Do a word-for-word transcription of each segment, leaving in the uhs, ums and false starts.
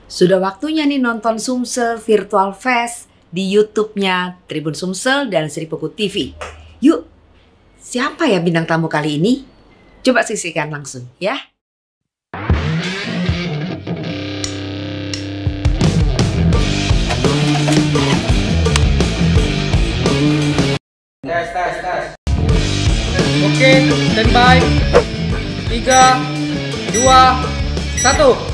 Sudah waktunya nih nonton Sumsel Virtual Fest di YouTube-nya Tribun Sumsel dan Sri Pugu T V. Yuk, siapa ya bintang tamu kali ini? Coba saksikan langsung ya. Tes, tes, tes. Oke, standby. Tiga, dua, satu.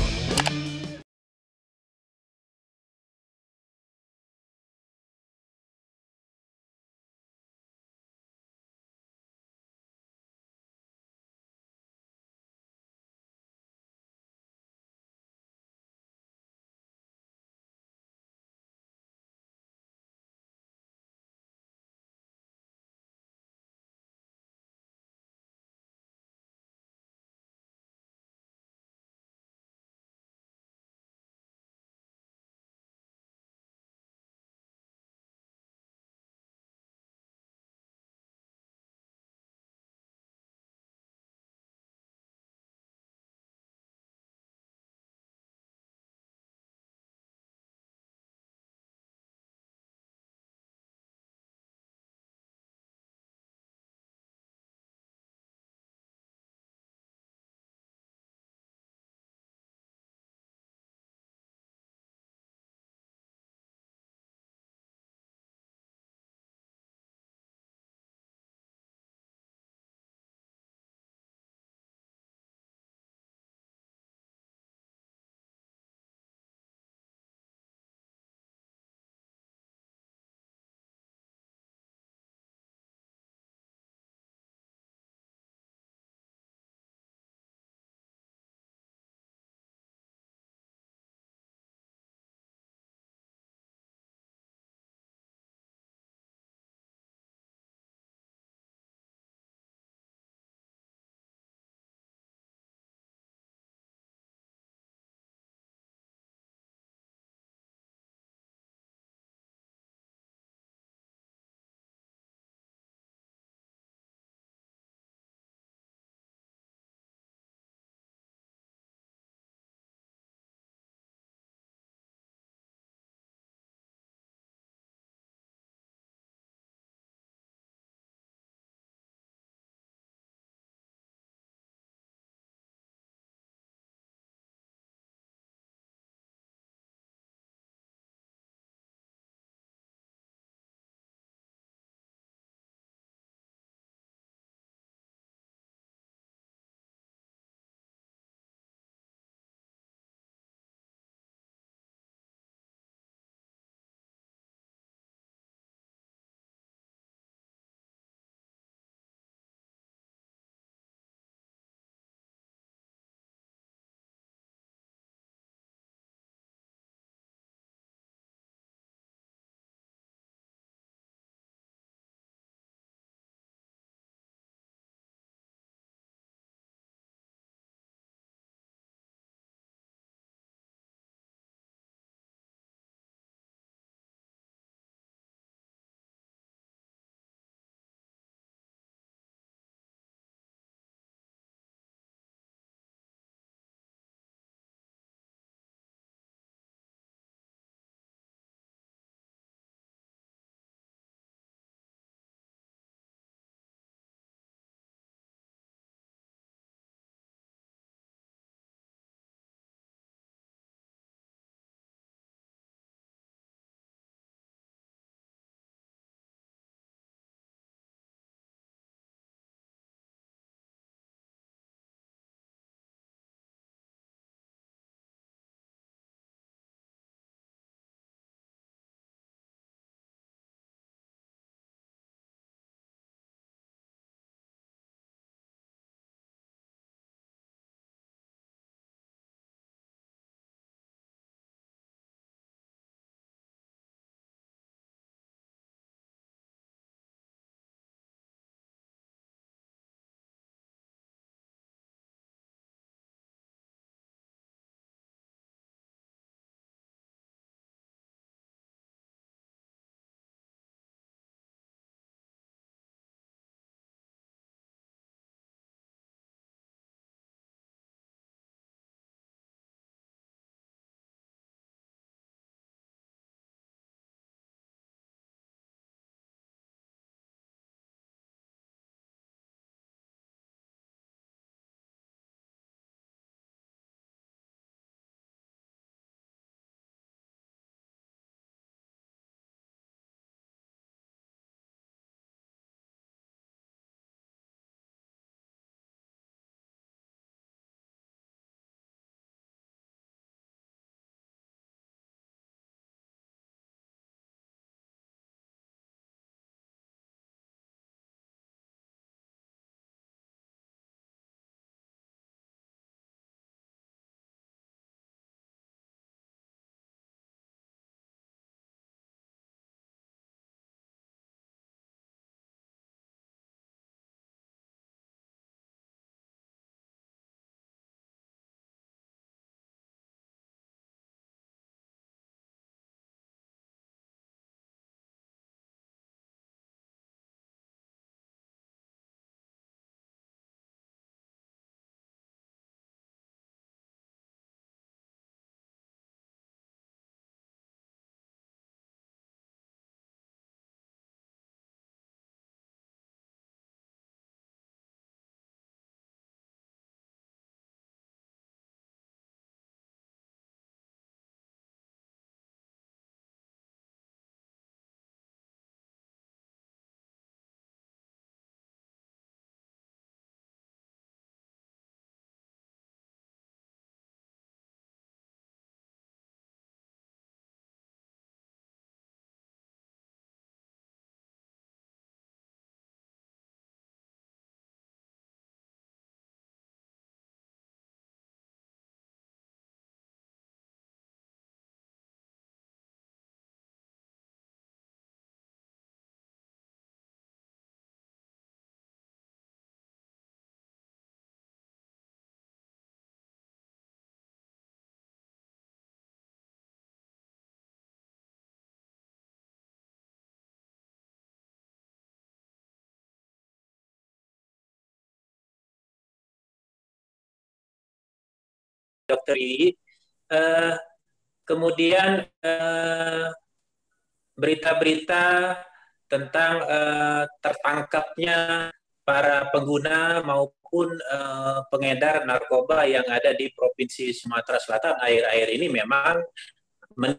Dokter I, uh, kemudian uh, berita-berita tentang uh, tertangkapnya para pengguna maupun uh, pengedar narkoba yang ada di Provinsi Sumatera Selatan akhir-akhir ini memang men-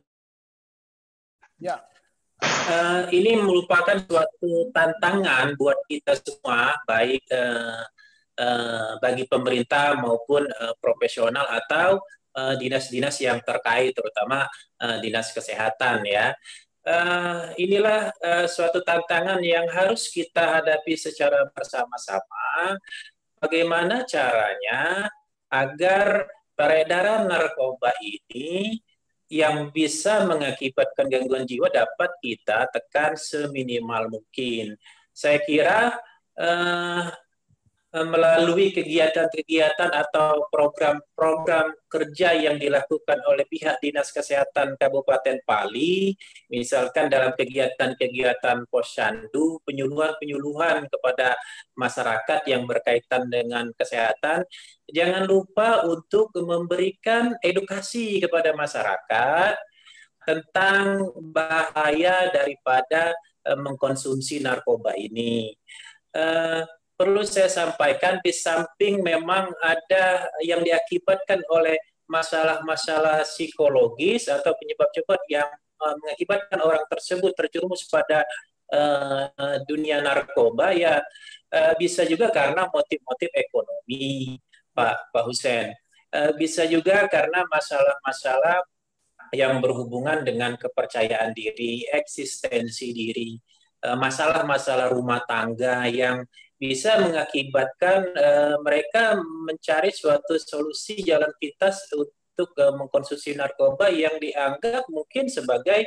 ya. uh, ini merupakan suatu tantangan buat kita semua, baik uh, uh, bagi pemerintah maupun uh, profesional atau uh, dinas-dinas yang terkait, terutama uh, dinas kesehatan ya. Uh, inilah uh, suatu tantangan yang harus kita hadapi secara bersama-sama. Bagaimana caranya agar peredaran narkoba ini yang bisa mengakibatkan gangguan jiwa dapat kita tekan seminimal mungkin. Saya kira uh, melalui kegiatan-kegiatan atau program-program kerja yang dilakukan oleh pihak Dinas Kesehatan Kabupaten Pali, misalkan dalam kegiatan-kegiatan posyandu, penyuluhan-penyuluhan kepada masyarakat yang berkaitan dengan kesehatan, jangan lupa untuk memberikan edukasi kepada masyarakat tentang bahaya daripada uh, mengkonsumsi narkoba ini. Uh, Perlu saya sampaikan, di samping memang ada yang diakibatkan oleh masalah-masalah psikologis atau penyebab-penyebab yang uh, mengakibatkan orang tersebut terjerumus pada uh, dunia narkoba, ya uh, bisa juga karena motif-motif ekonomi, Pak Pak Hussein. Uh, bisa juga karena masalah-masalah yang berhubungan dengan kepercayaan diri, eksistensi diri, uh, masalah-masalah rumah tangga yang bisa mengakibatkan uh, mereka mencari suatu solusi jalan pintas untuk uh, mengkonsumsi narkoba yang dianggap mungkin sebagai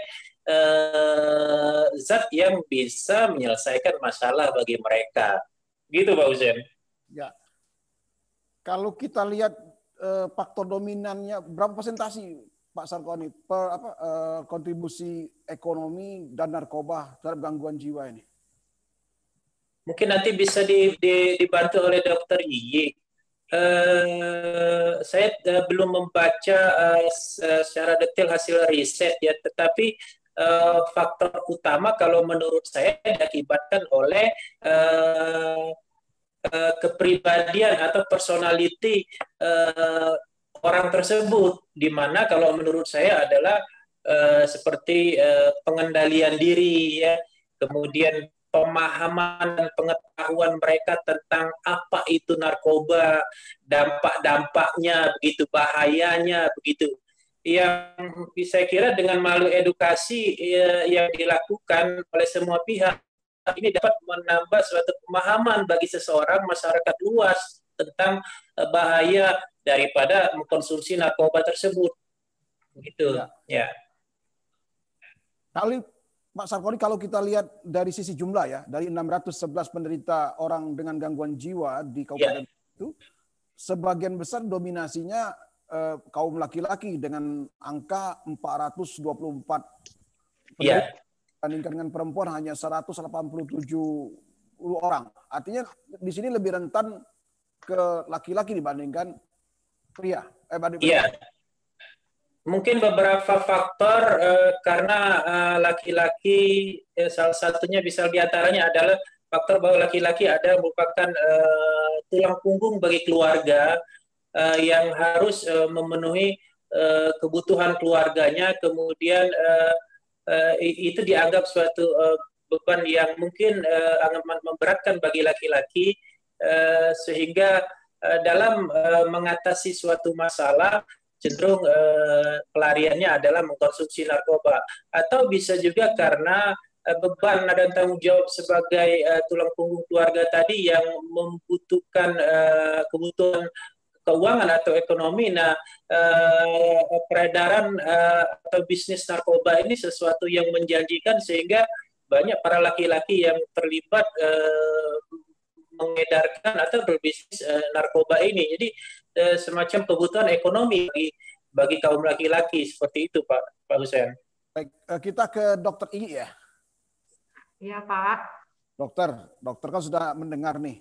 uh, zat yang bisa menyelesaikan masalah bagi mereka. Gitu, Pak Hussein. Ya. Kalau kita lihat uh, faktor dominannya, berapa persentase Pak Sarkoni per apa uh, kontribusi ekonomi dan narkoba terhadap gangguan jiwa ini? Mungkin nanti bisa di, di, dibantu oleh Dokter Iyi. Uh, saya uh, belum membaca uh, secara detail hasil riset ya, tetapi uh, faktor utama kalau menurut saya diakibatkan oleh uh, uh, kepribadian atau personality uh, orang tersebut, di mana kalau menurut saya adalah uh, seperti uh, pengendalian diri ya, kemudian pemahaman dan pengetahuan mereka tentang apa itu narkoba, dampak-dampaknya, begitu bahayanya, begitu. Yang saya kira dengan melalui edukasi ya, yang dilakukan oleh semua pihak, ini dapat menambah suatu pemahaman bagi seseorang, masyarakat luas tentang bahaya daripada mengkonsumsi narkoba tersebut. Begitu. Ya. ya. Kali Pak Sarkoni, kalau kita lihat dari sisi jumlah ya, dari enam ratus sebelas penderita orang dengan gangguan jiwa di kabupaten yeah. itu, sebagian besar dominasinya eh, kaum laki-laki dengan angka empat ratus dua puluh empat penderita, yeah. dibandingkan dengan perempuan hanya seratus delapan puluh tujuh orang. Artinya di sini lebih rentan ke laki-laki dibandingkan pria. Eh, banding yeah. Mungkin beberapa faktor eh, karena eh, laki-laki eh, salah satunya bisa diantaranya adalah faktor bahwa laki-laki ada merupakan eh, tulang punggung bagi keluarga eh, yang harus eh, memenuhi eh, kebutuhan keluarganya, kemudian eh, eh, itu dianggap suatu eh, beban yang mungkin eh, amat memberatkan bagi laki-laki eh, sehingga eh, dalam eh, mengatasi suatu masalah cenderung eh, pelariannya adalah mengkonsumsi narkoba, atau bisa juga karena eh, beban dan tanggung jawab sebagai eh, tulang punggung keluarga tadi yang membutuhkan eh, kebutuhan keuangan atau ekonomi. Nah, eh, peredaran eh, atau bisnis narkoba ini sesuatu yang menjanjikan sehingga banyak para laki-laki yang terlibat eh, mengedarkan atau berbisnis uh, narkoba ini. Jadi uh, semacam kebutuhan ekonomi bagi, bagi kaum laki-laki seperti itu, Pak Pak Hussein. Baik, kita ke Dokter I ya. Iya, Pak. Dokter, dokter kan sudah mendengar nih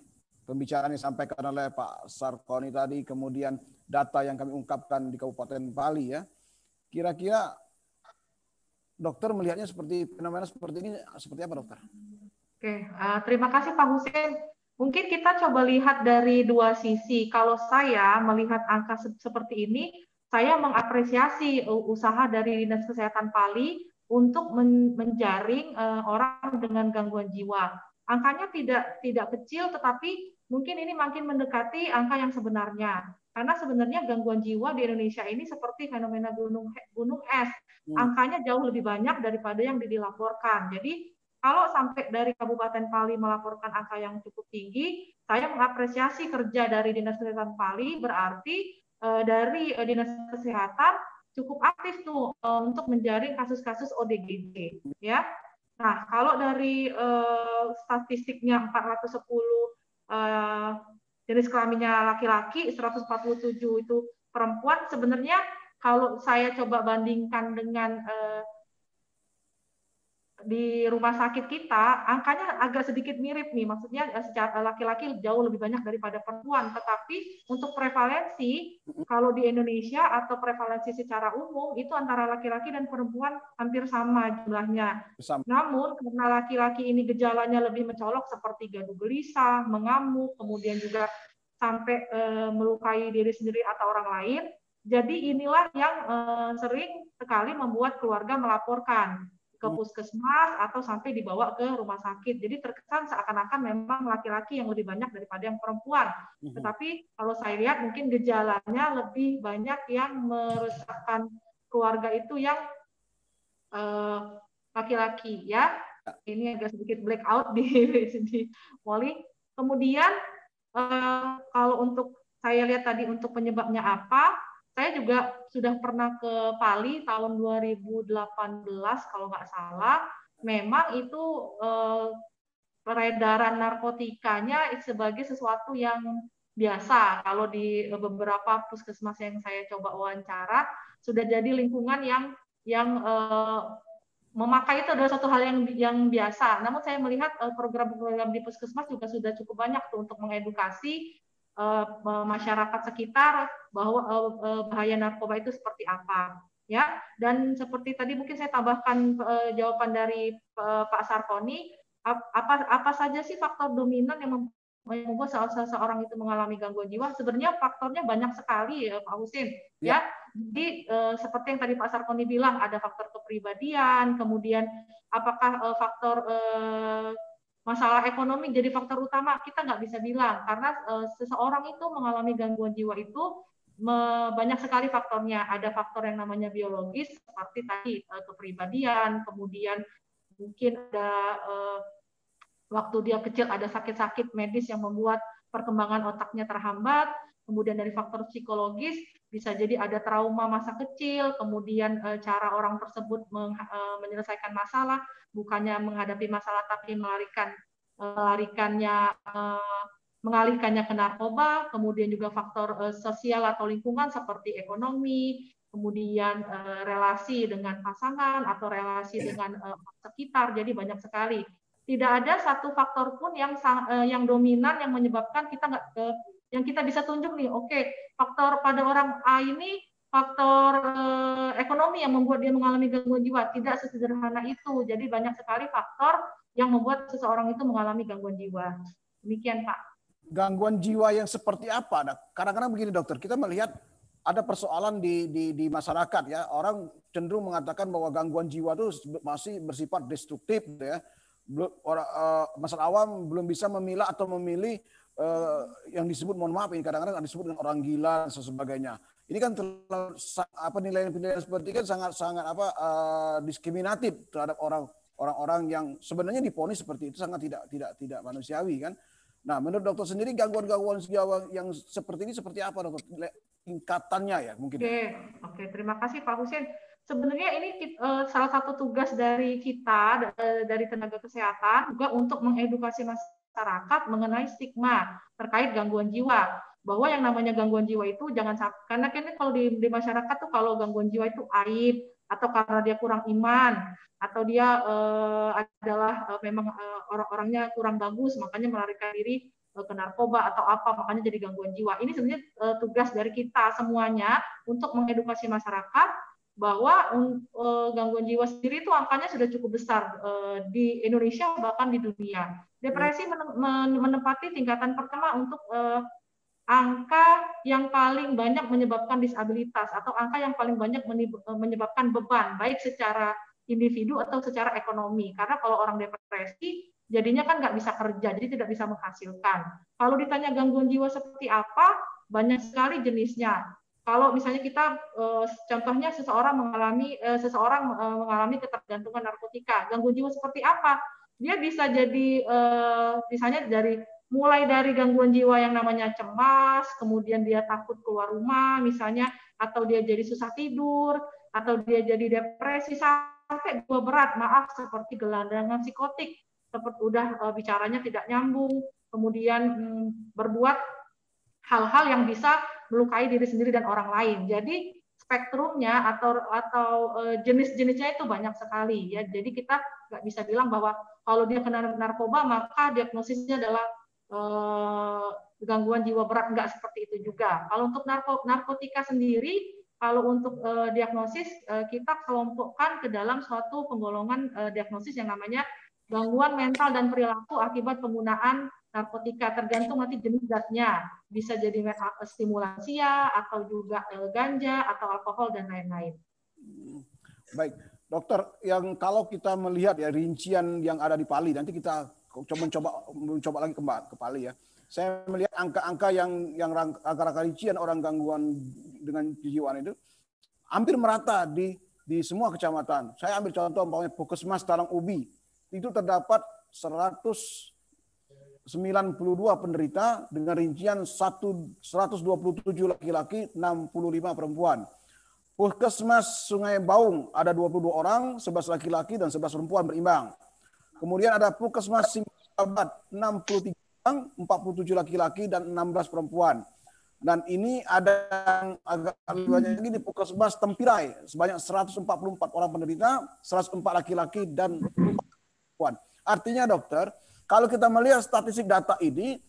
pembicaraan yang disampaikan oleh Pak Sarkoni tadi, kemudian data yang kami ungkapkan di Kabupaten Pali ya. Kira-kira dokter melihatnya seperti fenomena seperti ini seperti apa, dokter? Oke, uh, terima kasih Pak Husin. Mungkin kita coba lihat dari dua sisi. Kalau saya melihat angka se seperti ini, saya mengapresiasi usaha dari Dinas Kesehatan Pali untuk men menjaring uh, orang dengan gangguan jiwa. Angkanya tidak tidak kecil, tetapi mungkin ini makin mendekati angka yang sebenarnya. Karena sebenarnya gangguan jiwa di Indonesia ini seperti fenomena gunung gunung es. Angkanya jauh lebih banyak daripada yang dilaporkan. Jadi kalau sampai dari Kabupaten Pali melaporkan angka yang cukup tinggi, saya mengapresiasi kerja dari Dinas Kesehatan Pali, berarti eh, dari eh, Dinas Kesehatan cukup aktif tuh eh, untuk menjaring kasus-kasus O D G J, ya. Nah, kalau dari eh, statistiknya empat ratus sepuluh eh, jenis kelaminnya laki-laki, seratus empat puluh tujuh itu perempuan, sebenarnya kalau saya coba bandingkan dengan eh, di rumah sakit kita, angkanya agak sedikit mirip nih, maksudnya secara laki-laki jauh lebih banyak daripada perempuan, tetapi untuk prevalensi, kalau di Indonesia atau prevalensi secara umum, itu antara laki-laki dan perempuan hampir sama jumlahnya. Sama. Namun, karena laki-laki ini gejalanya lebih mencolok seperti gaduh gelisah, mengamuk, kemudian juga sampai e, melukai diri sendiri atau orang lain, jadi inilah yang e, sering sekali membuat keluarga melaporkan ke puskesmas atau sampai dibawa ke rumah sakit. Jadi terkesan seakan-akan memang laki-laki yang lebih banyak daripada yang perempuan. Tetapi kalau saya lihat mungkin gejalanya lebih banyak yang meresahkan keluarga itu yang laki-laki eh, ya. Ini agak sedikit blackout di di Molly. Kemudian eh, kalau untuk saya lihat tadi untuk penyebabnya apa? Saya juga sudah pernah ke Pali tahun dua ribu delapan belas kalau nggak salah. Memang itu eh, peredaran narkotikanya sebagai sesuatu yang biasa. Kalau di beberapa puskesmas yang saya coba wawancara, sudah jadi lingkungan yang yang eh, memakai itu adalah satu hal yang yang biasa. Namun saya melihat program-program di puskesmas juga sudah cukup banyak tuh untuk mengedukasi masyarakat sekitar bahwa bahaya narkoba itu seperti apa, ya. Dan seperti tadi mungkin saya tambahkan jawaban dari Pak Sarkoni, apa apa saja sih faktor dominan yang membuat seseorang itu mengalami gangguan jiwa? Sebenarnya faktornya banyak sekali ya Pak Husin, ya. Jadi seperti yang tadi Pak Sarkoni bilang, ada faktor kepribadian, kemudian apakah faktor masalah ekonomi jadi faktor utama, kita nggak bisa bilang, karena e, seseorang itu mengalami gangguan jiwa itu me, banyak sekali faktornya. Ada faktor yang namanya biologis, seperti tadi e, kepribadian, kemudian mungkin ada e, waktu dia kecil ada sakit-sakit medis yang membuat perkembangan otaknya terhambat, kemudian dari faktor psikologis, bisa jadi ada trauma masa kecil, kemudian e, cara orang tersebut meng, e, menyelesaikan masalah, bukannya menghadapi masalah tapi melarikan melarikannya eh, mengalihkannya ke narkoba, kemudian juga faktor eh, sosial atau lingkungan seperti ekonomi, kemudian eh, relasi dengan pasangan atau relasi dengan eh, sekitar, jadi banyak sekali. Tidak ada satu faktor pun yang eh, yang dominan yang menyebabkan kita nggak eh, yang kita bisa tunjuk nih, oke, okay, faktor pada orang A ini faktor eh, ekonomi yang membuat dia mengalami gangguan jiwa. Tidak sesederhana itu. Jadi banyak sekali faktor yang membuat seseorang itu mengalami gangguan jiwa. Demikian, Pak. Gangguan jiwa yang seperti apa? Kadang-kadang begini, dokter, kita melihat ada persoalan di, di, di masyarakat ya. Orang cenderung mengatakan bahwa gangguan jiwa itu masih bersifat destruktif, ya. Orang, uh, masyarakat awam belum bisa memilah atau memilih uh, yang disebut, mohon maaf ini kadang-kadang disebut dengan orang gila dan sebagainya. Ini kan terlalu, apa nilai-nilai seperti kan sangat-sangat apa uh, diskriminatif terhadap orang orang-orang yang sebenarnya diponis seperti itu, sangat tidak tidak tidak manusiawi kan. Nah, menurut dokter sendiri gangguan-gangguan jiwa yang seperti ini seperti apa, dokter? Tingkatannya ya mungkin. Oke, oke, terima kasih Pak Husin. Sebenarnya ini uh, salah satu tugas dari kita dari tenaga kesehatan juga untuk mengedukasi masyarakat mengenai stigma terkait gangguan jiwa. Bahwa yang namanya gangguan jiwa itu jangan sampai, karena kan kalau di, di masyarakat tuh kalau gangguan jiwa itu aib, atau karena dia kurang iman, atau dia uh, adalah uh, memang uh, orang-orangnya kurang bagus, makanya melarikan diri ke narkoba atau apa, makanya jadi gangguan jiwa. Ini sebenarnya uh, tugas dari kita semuanya untuk mengedukasi masyarakat bahwa uh, gangguan jiwa sendiri itu angkanya sudah cukup besar uh, di Indonesia bahkan di dunia. Depresi menempati tingkatan pertama untuk uh, angka yang paling banyak menyebabkan disabilitas atau angka yang paling banyak menyebabkan beban baik secara individu atau secara ekonomi. Karena kalau orang depresi jadinya kan nggak bisa kerja, jadi tidak bisa menghasilkan. Kalau ditanya gangguan jiwa seperti apa, banyak sekali jenisnya. Kalau misalnya kita contohnya seseorang mengalami seseorang mengalami ketergantungan narkotika, gangguan jiwa seperti apa? Dia bisa jadi misalnya dari mulai dari gangguan jiwa yang namanya cemas, kemudian dia takut keluar rumah misalnya, atau dia jadi susah tidur, atau dia jadi depresi, sampai gua berat, maaf, seperti gelandangan psikotik, seperti udah uh, bicaranya tidak nyambung, kemudian hmm, berbuat hal-hal yang bisa melukai diri sendiri dan orang lain. Jadi spektrumnya atau atau uh, jenis-jenisnya itu banyak sekali ya. Jadi kita nggak bisa bilang bahwa kalau dia kena narkoba maka diagnosisnya adalah Uh, gangguan jiwa berat, enggak seperti itu juga. Kalau untuk narko, narkotika sendiri, kalau untuk uh, diagnosis uh, kita kelompokkan ke dalam suatu penggolongan uh, diagnosis yang namanya gangguan mental dan perilaku akibat penggunaan narkotika, tergantung nanti jenis zatnya. Bisa jadi stimulansia atau juga uh, ganja atau alkohol dan lain-lain. Baik, dokter, yang kalau kita melihat ya rincian yang ada di Pali, nanti kita coba mencoba mencoba lagi kembali ke Pali ya. Saya melihat angka-angka yang yang angka-angka rincian orang gangguan dengan kejiwaan itu hampir merata di di semua kecamatan. Saya ambil contoh umpamanya Puskesmas Talang Ubi itu terdapat seratus sembilan puluh dua penderita dengan rincian seratus dua puluh tujuh laki-laki, enam puluh lima perempuan. Puskesmas Sungai Baung ada dua puluh dua orang, sebelas laki-laki dan sebelas perempuan berimbang. Kemudian ada Puskesmas Singkabat enam puluh tiga orang, empat puluh tujuh laki-laki dan enam belas perempuan. Dan ini ada yang agak banyak lagi di Puskesmas Tempirai sebanyak seratus empat puluh empat orang penderita, seratus empat laki-laki dan empat perempuan. Artinya dokter, kalau kita melihat statistik data ini,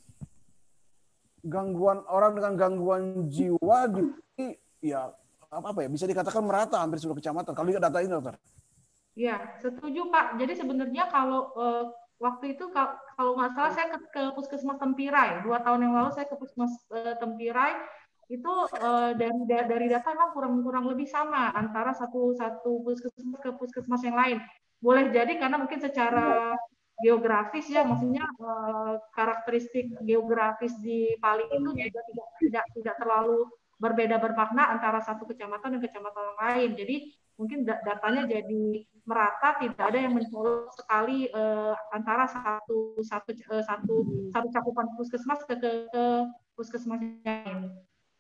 gangguan orang dengan gangguan jiwa di ya apa ya bisa dikatakan merata hampir seluruh kecamatan. Kalau lihat data ini dokter. Ya, setuju Pak. Jadi sebenarnya kalau uh, waktu itu kalau nggak salah saya ke, ke Puskesmas Tempirai, dua tahun yang lalu saya ke Puskesmas uh, Tempirai, itu uh, dari dari data memang kurang kurang lebih sama antara satu satu puskesmas ke puskesmas yang lain. Boleh jadi karena mungkin secara geografis ya, maksudnya uh, karakteristik geografis di Pali itu juga tidak tidak tidak terlalu berbeda bermakna antara satu kecamatan dan kecamatan lain. Jadi mungkin datanya jadi merata, tidak ada yang mencolok sekali eh, antara satu satu eh, satu satu cakupan puskesmas ke ke, ke puskesmas lain.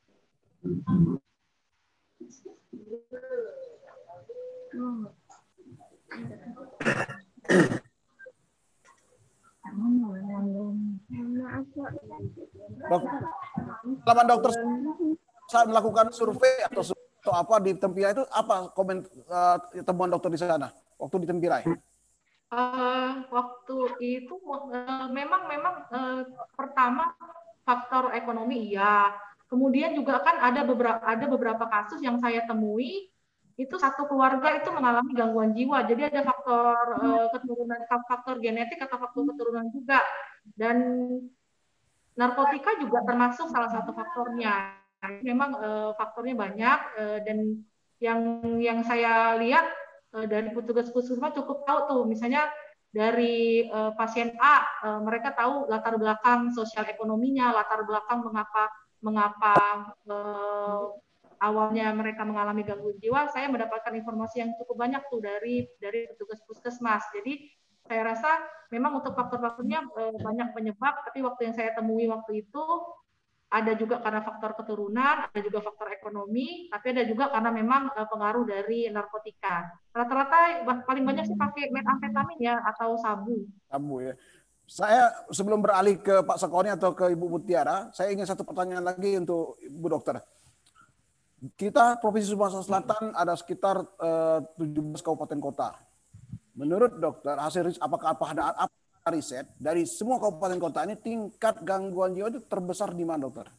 Dok, dokter saat melakukan survei atau atau apa di Tempirai itu apa komen uh, temuan dokter di sana waktu di Tempirai? Uh, waktu itu uh, memang memang uh, pertama faktor ekonomi iya, kemudian juga kan ada beberapa ada beberapa kasus yang saya temui itu satu keluarga itu mengalami gangguan jiwa, jadi ada faktor uh, keturunan, faktor genetik atau faktor keturunan juga, dan narkotika juga termasuk salah satu faktornya. Memang uh, faktornya banyak uh, dan yang yang saya lihat uh, dari petugas puskesmas cukup tahu tuh, misalnya dari uh, pasien A uh, mereka tahu latar belakang sosial ekonominya, latar belakang mengapa mengapa uh, awalnya mereka mengalami gangguan jiwa. Saya mendapatkan informasi yang cukup banyak tuh dari dari petugas puskesmas. Jadi saya rasa memang untuk faktor-faktornya uh, banyak penyebab, tapi waktu yang saya temui waktu itu ada juga karena faktor keturunan, ada juga faktor ekonomi, tapi ada juga karena memang uh, pengaruh dari narkotika. Rata-rata paling banyak sih pakai metamfetamin ya atau sabu. Sabu ya. Saya sebelum beralih ke Pak Sekoni atau ke Ibu Mutiara, saya ingin satu pertanyaan lagi untuk Ibu Dokter. Kita Provinsi Sumatera Selatan ada sekitar uh, tujuh belas kabupaten kota. Menurut dokter, hasil apakah apa ada apa riset dari semua kabupaten kota ini tingkat gangguan jiwa itu terbesar di mana, dokter?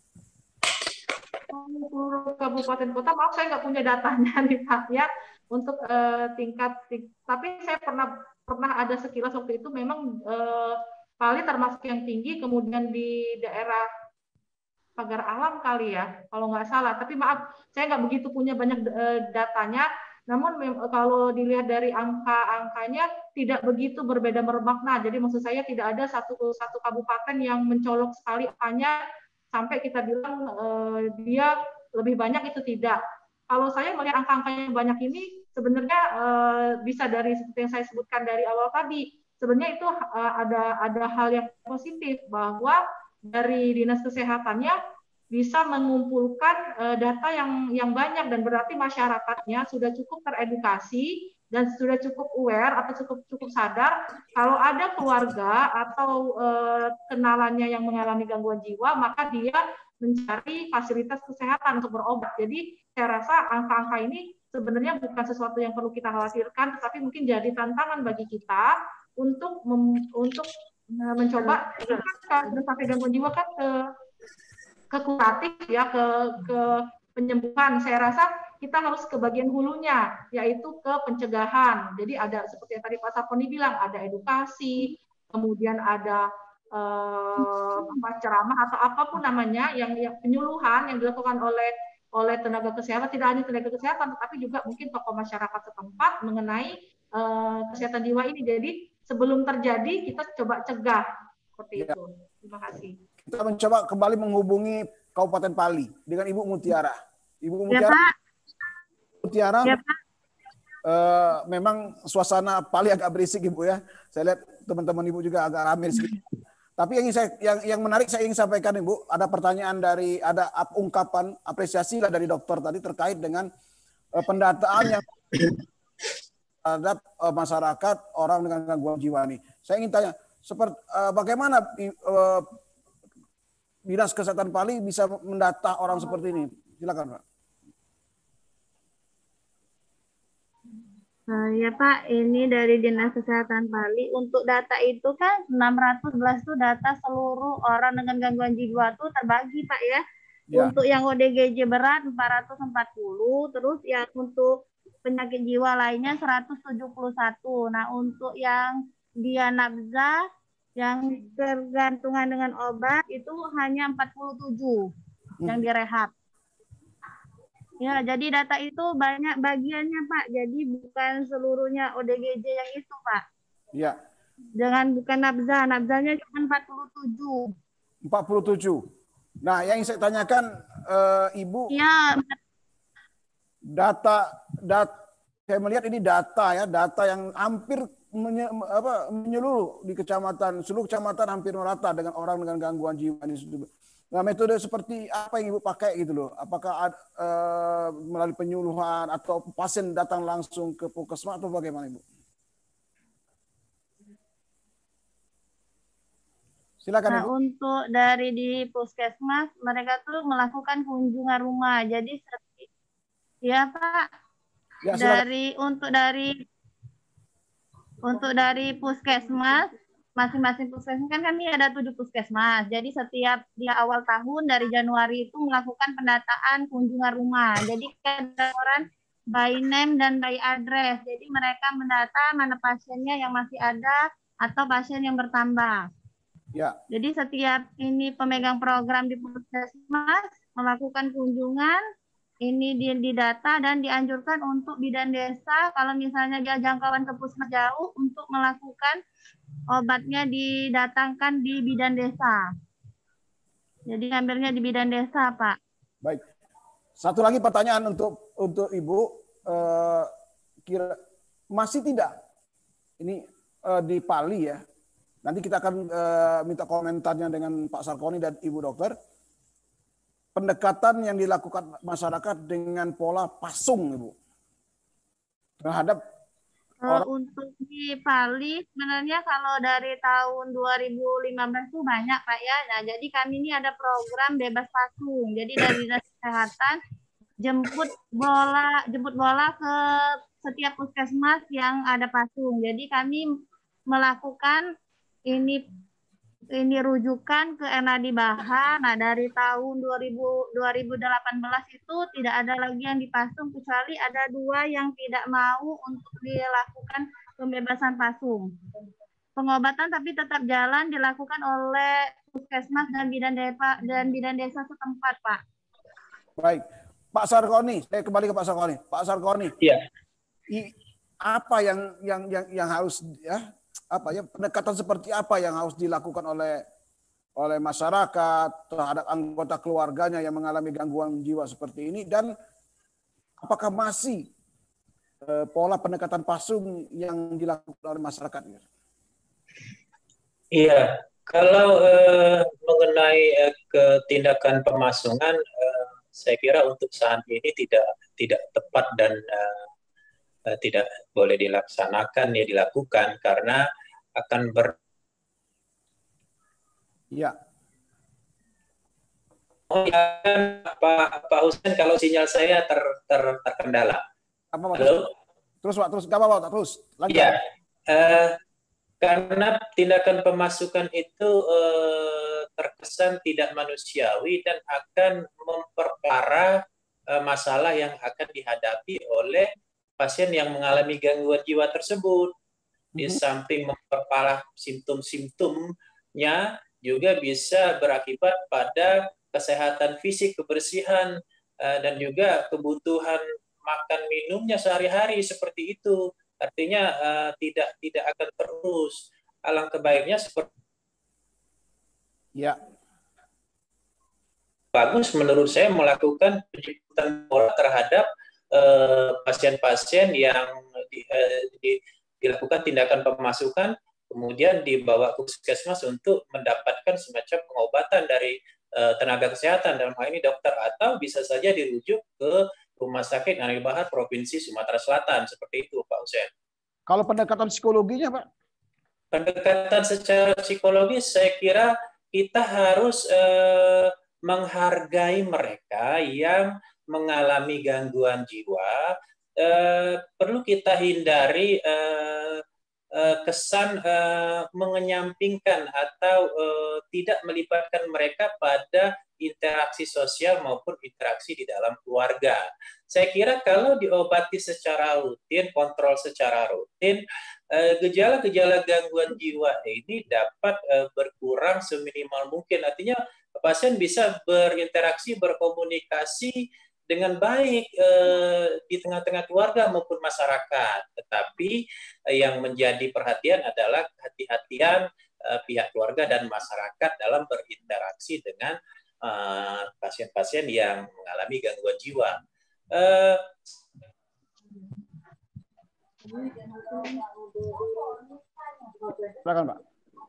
Seluruh kabupaten kota, maaf saya nggak punya datanya nih Pak ya untuk uh, tingkat, ting tapi saya pernah pernah ada sekilas waktu itu memang uh, Pali termasuk yang tinggi, kemudian di daerah Pagar Alam kali ya kalau nggak salah, tapi maaf saya nggak begitu punya banyak uh, datanya. Namun kalau dilihat dari angka-angkanya tidak begitu berbeda bermakna. Jadi maksud saya tidak ada satu satu kabupaten yang mencolok sekali hanya sampai kita bilang uh, dia lebih banyak, itu tidak. Kalau saya melihat angka-angka yang banyak ini sebenarnya uh, bisa dari seperti yang saya sebutkan dari awal tadi. Sebenarnya itu uh, ada ada hal yang positif bahwa dari dinas kesehatannya bisa mengumpulkan uh, data yang yang banyak, dan berarti masyarakatnya sudah cukup teredukasi dan sudah cukup aware atau cukup cukup sadar kalau ada keluarga atau uh, kenalannya yang mengalami gangguan jiwa, maka dia mencari fasilitas kesehatan untuk berobat. Jadi saya rasa angka-angka ini sebenarnya bukan sesuatu yang perlu kita khawatirkan, tetapi mungkin jadi tantangan bagi kita untuk mem, untuk mencoba sampai gangguan jiwa kan ke ke kuratif ya, ke ke penyembuhan. Saya rasa kita harus ke bagian hulunya, yaitu ke pencegahan. Jadi ada seperti yang tadi Pak Sarkoni bilang, ada edukasi, kemudian ada eh, apa, ceramah atau apapun namanya, yang, yang penyuluhan yang dilakukan oleh oleh tenaga kesehatan, tidak hanya tenaga kesehatan, tetapi juga mungkin tokoh masyarakat setempat mengenai eh, kesehatan jiwa ini. Jadi sebelum terjadi kita coba cegah seperti ya. itu. Terima kasih. Kita mencoba kembali menghubungi Kabupaten Pali dengan Ibu Mutiara. Ibu Mutiara. Ya, Pak. Mutiara. Ya, Pak. Uh, memang suasana Pali agak berisik, Ibu ya. Saya lihat teman-teman Ibu juga agak ramai sedikit. Tapi yang ingin saya yang yang menarik saya ingin sampaikan, Ibu, ada pertanyaan dari ada ungkapan apresiasi lah dari dokter tadi terkait dengan uh, pendataan yang terhadap uh, masyarakat orang dengan gangguan jiwa ini. Saya ingin tanya, seperti uh, bagaimana uh, Dinas Kesehatan Pali bisa mendata orang seperti ini? Silakan, Pak. Uh, ya Pak, ini dari Dinas Kesehatan Pali. Untuk data itu kan enam ratus sebelas itu data seluruh orang dengan gangguan jiwa itu terbagi Pak ya. Ya. Untuk yang O D G J berat empat ratus empat puluh, terus yang untuk penyakit jiwa lainnya seratus tujuh puluh satu. Nah untuk yang dia nabza, yang tergantungan dengan obat itu hanya empat puluh tujuh hmm. yang direhab. Ya, jadi data itu banyak bagiannya, Pak. Jadi bukan seluruhnya O D G J yang itu, Pak. Iya. Jangan bukan nabza, nabzanya cuma empat puluh tujuh. empat puluh tujuh. Nah, yang saya tanyakan uh, Ibu. Iya. Data data saya melihat ini data ya, data yang hampir menye, apa, menyeluruh di kecamatan, seluruh kecamatan hampir merata dengan orang dengan gangguan jiwa ini. Nah, metode seperti apa yang Ibu pakai gitu loh? Apakah uh, melalui penyuluhan atau pasien datang langsung ke puskesmas atau bagaimana, Ibu? Silakan, nah, Ibu. Untuk dari di puskesmas mereka tuh melakukan kunjungan rumah. Jadi ya Pak, ya, dari untuk dari untuk dari puskesmas, masing-masing puskesmas kan kami ada tujuh puskesmas. Jadi setiap di awal tahun dari Januari itu melakukan pendataan kunjungan rumah. Jadi ada orang by name dan by address. Jadi mereka mendata mana pasiennya yang masih ada atau pasien yang bertambah. Ya. Jadi setiap ini pemegang program di puskesmas melakukan kunjungan. Ini didata dan dianjurkan untuk bidan desa kalau misalnya dia jangkauan ke puskesmas jauh untuk melakukan obatnya didatangkan di bidan desa. Jadi ngambilnya di bidan desa, Pak. Baik. Satu lagi pertanyaan untuk untuk Ibu, uh, kira masih tidak ini uh, di Pali ya. Nanti kita akan uh, minta komentarnya dengan Pak Sarkoni dan Ibu Dokter. Pendekatan yang dilakukan masyarakat dengan pola pasung, Ibu, terhadap uh, untuk di Pali sebenarnya kalau dari tahun dua ribu lima belas itu banyak, Pak ya. Nah, jadi kami ini ada program bebas pasung. Jadi dari Dinas Kesehatan jemput bola, jemput bola ke setiap puskesmas yang ada pasung. Jadi kami melakukan ini ini rujukan ke Ernadi Bahar. Nah, dari tahun dua ribu, dua ribu delapan belas itu tidak ada lagi yang dipasung, kecuali ada dua yang tidak mau untuk dilakukan pembebasan pasung. Pengobatan tapi tetap jalan dilakukan oleh puskesmas dan bidan desa dan bidan desa setempat, Pak. Baik, Pak Sarkoni, saya kembali ke Pak Sarkoni. Pak Sarkoni, Iya. i- apa yang yang yang yang harus ya apa ya pendekatan seperti apa yang harus dilakukan oleh oleh masyarakat terhadap anggota keluarganya yang mengalami gangguan jiwa seperti ini, dan apakah masih eh, pola pendekatan pasung yang dilakukan oleh masyarakat? Iya, kalau eh, mengenai eh, ketindakan pemasungan, eh, saya kira untuk saat ini tidak tidak tepat dan eh, eh, tidak boleh dilaksanakan ya dilakukan karena akan ber Ya. Oh ya, Pak Pak Husen, kalau sinyal saya ter, ter, terkendala. Apa, Pak? Halo? Terus Pak, terus gak apa-apa, terus lanjut. Iya, eh, karena tindakan pemasukan itu eh, terkesan tidak manusiawi dan akan memperparah eh, masalah yang akan dihadapi oleh pasien yang mengalami gangguan jiwa tersebut. Di samping memperparah simptom-simptomnya, juga bisa berakibat pada kesehatan fisik, kebersihan, uh, dan juga kebutuhan makan minumnya sehari-hari seperti itu. Artinya uh, tidak tidak akan terus. Alangkah baiknya seperti Ya. bagus menurut saya melakukan penjemputan bola terhadap pasien-pasien uh, yang di, uh, di, dilakukan tindakan pemasukan, kemudian dibawa ke puskesmas untuk mendapatkan semacam pengobatan dari uh, tenaga kesehatan, dalam hal ini dokter, atau bisa saja dirujuk ke Rumah Sakit Ernadi Bahar Provinsi Sumatera Selatan, seperti itu Pak Husen. Kalau pendekatan psikologinya, Pak? Pendekatan secara psikologis, saya kira kita harus uh, menghargai mereka yang mengalami gangguan jiwa. Uh, perlu kita hindari uh, uh, kesan uh, mengenyampingkan atau uh, tidak melibatkan mereka pada interaksi sosial maupun interaksi di dalam keluarga. Saya kira kalau diobati secara rutin, kontrol secara rutin, uh, gejala-gejala gangguan jiwa ini dapat uh, berkurang seminimal mungkin. Artinya pasien bisa berinteraksi, berkomunikasi dengan baik eh, di tengah-tengah keluarga maupun masyarakat. Tetapi eh, yang menjadi perhatian adalah kehati-hatian eh, pihak keluarga dan masyarakat dalam berinteraksi dengan pasien-pasien eh, yang mengalami gangguan jiwa. Eh, Silakan, Pak.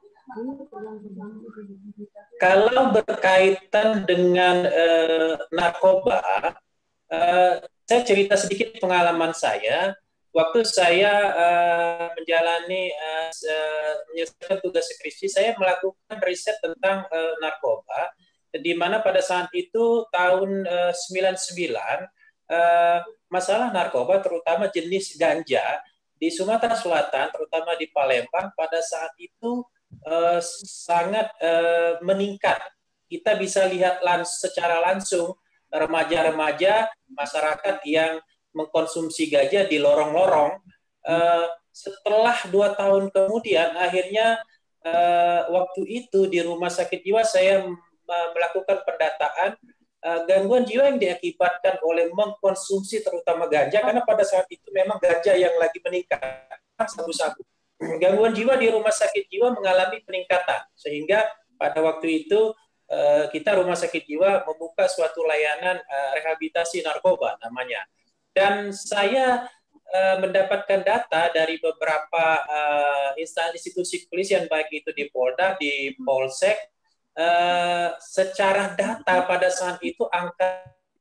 Kalau berkaitan dengan eh, narkoba, Uh, saya cerita sedikit pengalaman saya. Waktu saya uh, menjalani uh, menyelesaikan tugas skripsi, saya melakukan riset tentang uh, narkoba, di mana pada saat itu tahun uh, sembilan puluh sembilan uh, masalah narkoba, terutama jenis ganja di Sumatera Selatan, terutama di Palembang, pada saat itu uh, sangat uh, meningkat. Kita bisa lihat lans secara langsung remaja-remaja masyarakat yang mengkonsumsi ganja di lorong-lorong. Uh, setelah dua tahun kemudian, akhirnya uh, waktu itu di rumah sakit jiwa saya uh, melakukan pendataan uh, gangguan jiwa yang diakibatkan oleh mengkonsumsi terutama ganja, karena pada saat itu memang ganja yang lagi meningkat, sabu-sabu. Gangguan jiwa di rumah sakit jiwa mengalami peningkatan, sehingga pada waktu itu kita Rumah Sakit Jiwa membuka suatu layanan uh, rehabilitasi narkoba namanya. Dan saya uh, mendapatkan data dari beberapa uh, institusi kepolisian, baik itu di Polda, di Polsek. Uh, secara data pada saat itu angka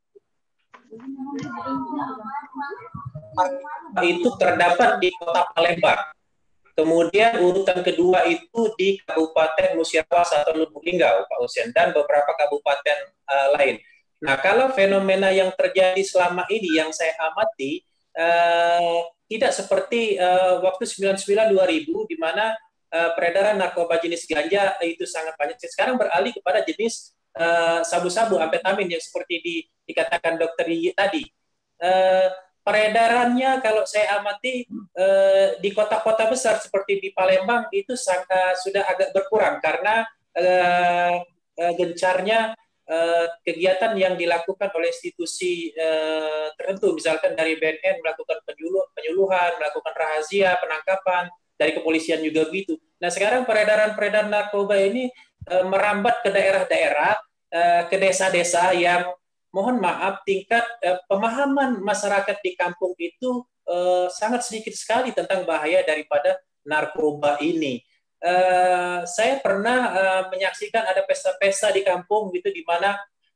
itu terdapat di Kota Palembang. Kemudian urutan kedua itu di Kabupaten Musirawas atau Lubuk Linggau, Pak Husen, dan beberapa kabupaten uh, lain. Nah, kalau fenomena yang terjadi selama ini yang saya amati uh, tidak seperti uh, waktu sembilan puluh sembilan dua ribu, di mana uh, peredaran narkoba jenis ganja itu sangat banyak. Sekarang beralih kepada jenis uh, sabu-sabu, amfetamin yang seperti di, dikatakan dokter Yiyi tadi. Uh, peredarannya kalau saya amati uh, di kota-kota besar seperti di Palembang itu sangat, sudah agak berkurang karena uh, uh, gencarnya uh, kegiatan yang dilakukan oleh institusi uh, tertentu, misalkan dari B N N melakukan penyuluh, penyuluhan, melakukan razia, penangkapan, dari kepolisian juga begitu. Nah sekarang peredaran-peredaran narkoba ini uh, merambat ke daerah-daerah, uh, ke desa-desa yang mohon maaf tingkat uh, pemahaman masyarakat di kampung itu uh, sangat sedikit sekali tentang bahaya daripada narkoba ini. Uh, saya pernah uh, menyaksikan ada pesta-pesta di kampung gitu di mana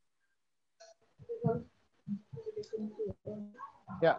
ya.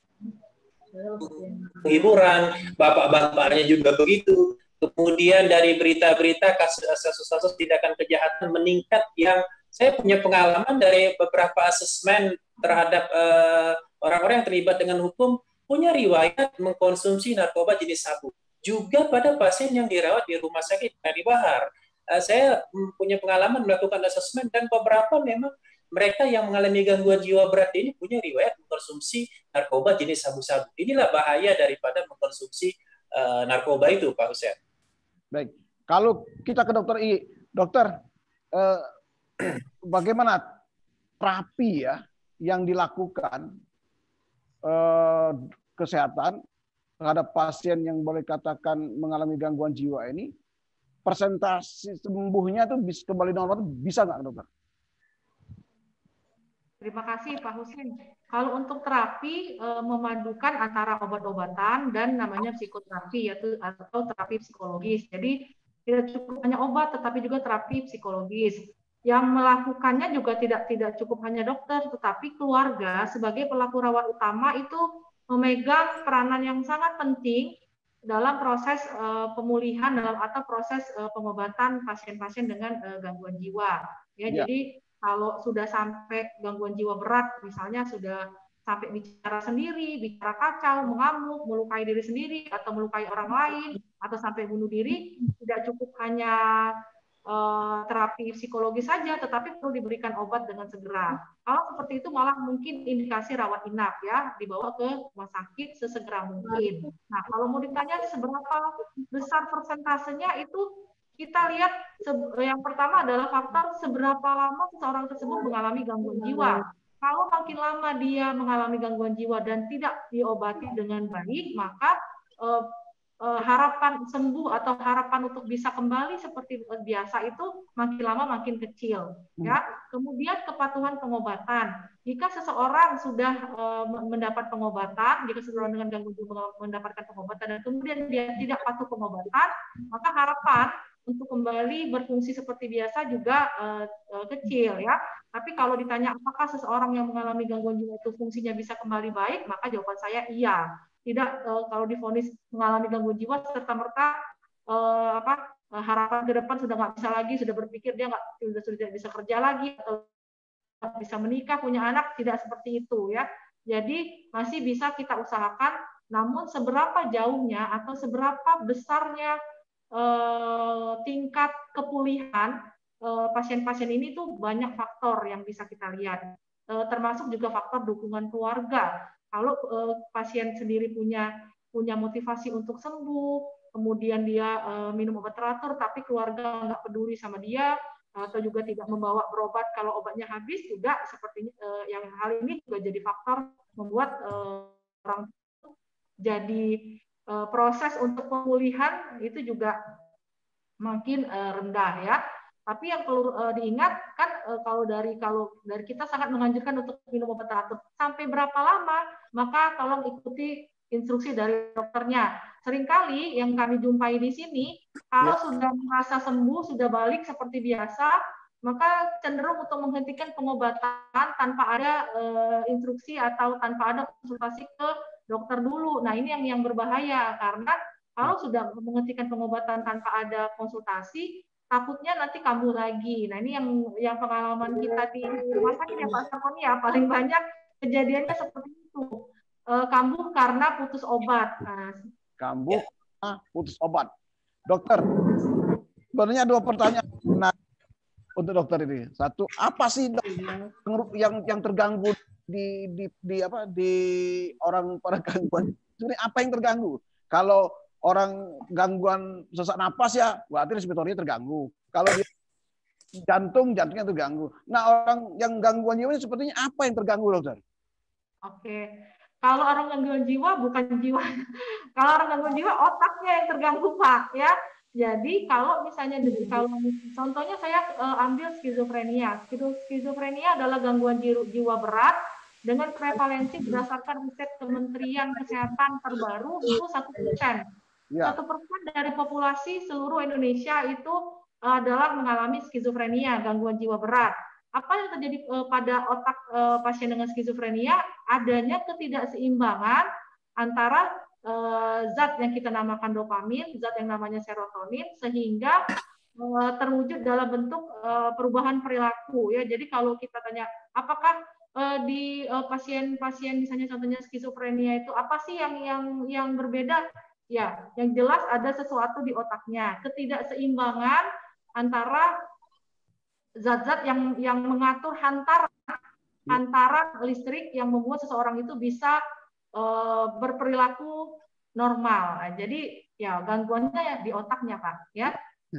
hiburan, bapak-bapaknya juga begitu. Kemudian dari berita-berita kasus-kasus tindakan kejahatan meningkat yang saya punya pengalaman dari beberapa asesmen terhadap orang-orang uh, yang terlibat dengan hukum punya riwayat mengkonsumsi narkoba jenis sabu. Juga pada pasien yang dirawat di rumah sakit di Bahar. Uh, saya punya pengalaman melakukan asesmen dan beberapa memang mereka yang mengalami gangguan jiwa berat ini punya riwayat mengkonsumsi narkoba jenis sabu-sabu. Inilah bahaya daripada mengkonsumsi uh, narkoba itu, Pak Hussein. Baik, kalau kita ke dokter I, dokter, eh, bagaimana terapi ya yang dilakukan eh, kesehatan terhadap pasien yang boleh katakan mengalami gangguan jiwa ini, persentase sembuhnya itu bisa kembali normal, bisa nggak dokter? Terima kasih Pak Husin. Kalau untuk terapi eh, memadukan antara obat-obatan dan namanya psikoterapi yaitu atau terapi psikologis. Jadi tidak cukup hanya obat tetapi juga terapi psikologis. Yang melakukannya juga tidak tidak cukup hanya dokter tetapi keluarga sebagai pelaku rawat utama itu memegang peranan yang sangat penting dalam proses uh, pemulihan dalam atau proses uh, pengobatan pasien-pasien dengan uh, gangguan jiwa. Ya, ya, jadi kalau sudah sampai gangguan jiwa berat, misalnya sudah sampai bicara sendiri, bicara kacau, mengamuk, melukai diri sendiri atau melukai orang lain atau sampai bunuh diri, tidak cukup hanya uh, terapi psikologis saja, tetapi perlu diberikan obat dengan segera. Kalau seperti itu malah mungkin indikasi rawat inap ya, dibawa ke rumah sakit sesegera mungkin. Nah, kalau mau ditanya seberapa besar persentasenya itu kita lihat yang pertama adalah faktor seberapa lama seseorang tersebut mengalami gangguan jiwa. Kalau makin lama dia mengalami gangguan jiwa dan tidak diobati dengan baik, maka eh, eh, harapan sembuh atau harapan untuk bisa kembali seperti biasa itu makin lama makin kecil. Ya. Kemudian kepatuhan pengobatan. Jika seseorang sudah eh, mendapat pengobatan, jika seseorang dengan gangguan jiwa mendapatkan pengobatan dan kemudian dia tidak patuh pengobatan, maka harapan untuk kembali berfungsi seperti biasa juga uh, uh, kecil ya. Tapi kalau ditanya apakah seseorang yang mengalami gangguan jiwa itu fungsinya bisa kembali baik, maka jawaban saya iya. Tidak uh, kalau divonis mengalami gangguan jiwa serta merta uh, apa uh, harapan ke depan sudah nggak bisa lagi, sudah berpikir dia nggak sudah sudah bisa kerja lagi atau bisa menikah punya anak, tidak seperti itu ya. Jadi masih bisa kita usahakan, namun seberapa jauhnya atau seberapa besarnya Eh, tingkat kepulihan pasien-pasien eh, ini tuh banyak faktor yang bisa kita lihat, eh, termasuk juga faktor dukungan keluarga. Kalau eh, pasien sendiri punya punya motivasi untuk sembuh, kemudian dia eh, minum obat teratur, tapi keluarga nggak peduli sama dia, atau juga tidak membawa berobat kalau obatnya habis, juga seperti eh, yang hal ini juga jadi faktor membuat eh, orang jadi proses untuk pemulihan itu juga makin rendah ya. Tapi yang perlu diingat kan kalau dari kalau dari kita sangat menganjurkan untuk minum obat teratur sampai berapa lama, maka tolong ikuti instruksi dari dokternya. Seringkali yang kami jumpai di sini kalau ya. Sudah merasa sembuh, sudah balik seperti biasa, maka cenderung untuk menghentikan pengobatan tanpa ada uh, instruksi atau tanpa ada konsultasi ke dokter dulu. Nah, ini yang yang berbahaya karena kalau sudah menghentikan pengobatan tanpa ada konsultasi, takutnya nanti kambuh lagi. Nah, ini yang yang pengalaman kita di rumah sakit ya Pak Sarkoni ya, paling banyak kejadiannya seperti itu. E, kambuh karena putus obat. Nah, kambuh karena putus obat. Dokter, sebenarnya dua pertanyaan nah, untuk dokter ini. Satu, apa sih dok, yang yang terganggu di di di apa di orang pada gangguan? Sebenarnya apa yang terganggu? Kalau orang gangguan sesak napas ya, berarti respiratornya terganggu. Kalau dia jantung, jantungnya terganggu. Nah, orang yang gangguan jiwa sepertinya apa yang terganggu, dokter? Oke, kalau orang gangguan jiwa bukan jiwa. Kalau orang gangguan jiwa otaknya yang terganggu, Pak, ya. Jadi kalau misalnya kalau contohnya saya uh, ambil skizofrenia. Skizofrenia adalah gangguan jiwa berat dengan prevalensi berdasarkan riset Kementerian Kesehatan terbaru itu satu persen. Satu persen dari populasi seluruh Indonesia itu adalah mengalami skizofrenia, gangguan jiwa berat. Apa yang terjadi uh, pada otak uh, pasien dengan skizofrenia? Adanya ketidakseimbangan antara uh, zat yang kita namakan dopamin, zat yang namanya serotonin, sehingga uh, terwujud dalam bentuk uh, perubahan perilaku. Ya, jadi kalau kita tanya, apakah uh, di pasien-pasien uh, misalnya contohnya skizofrenia itu apa sih yang yang yang berbeda? Ya, yang jelas ada sesuatu di otaknya, ketidakseimbangan antara zat-zat yang yang mengatur antara antara listrik yang membuat seseorang itu bisa uh, berperilaku normal. Nah, jadi ya gangguannya ya di otaknya, Pak, ya.